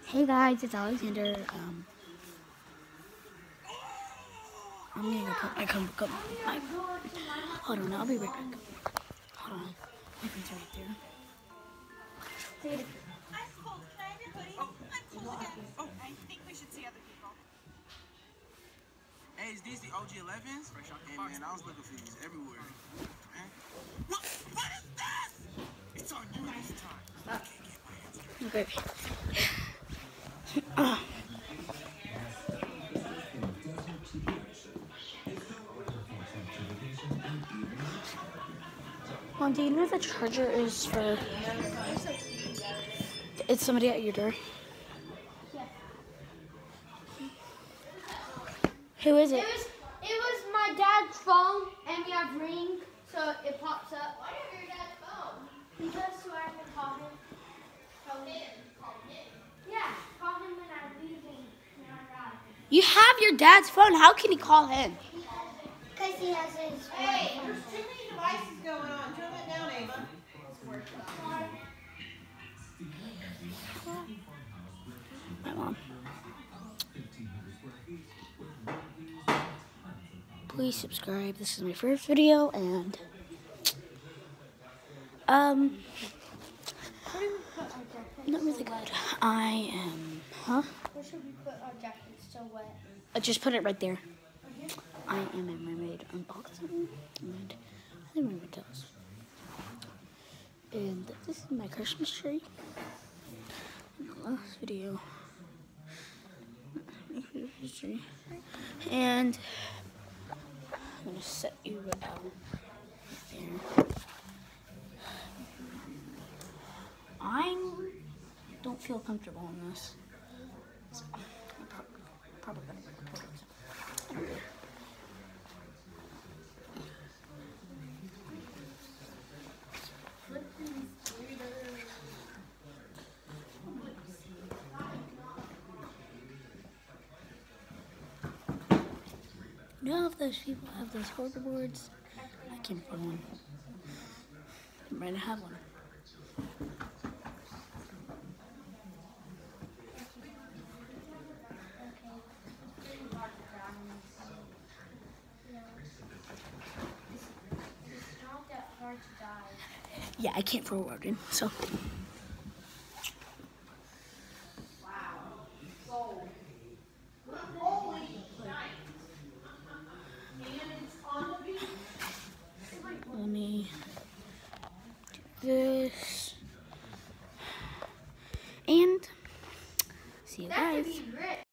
Hey guys, it's Alexander. I'm gonna come. Hold on, I'll be right back. Hold on, my friend's right there. I'm cold. Can I have your hoodie? I'm cold again. I think we should see other people. Hey, is these the OG 11s? Hey man, I was looking for these everywhere. Man. What is this? It's on you this time. I can't get my hands dirty. Okay. Mom, do you know the charger is for? It's somebody at your door. Who is it? It was my dad's phone, and we have Ring, so it pops up. Why do you have your dad's phone? Because so I can call him. Call him. Yeah, call him when I'm leaving. When I ride. You have your dad's phone. How can you call him? Because he has his phone. Hey, there's too many devices going on. Turn that down, Ava. My mom. Please subscribe. This is my first video, and not really good. I am, Where should we put our jacket? It's so wet. just put it right there. I am a mermaid unboxing, and I think mermaid tales. And this is my Christmas tree. In the last video, my Christmas tree. And I'm gonna set you out there. I don't feel comfortable in this. So I'm probably gonna report it. You know, if those people have those hoverboards, I can put one. I'm ready to have one. It's not that hard to die. Yeah, I can't forward it, so. Let me do this. And see you guys.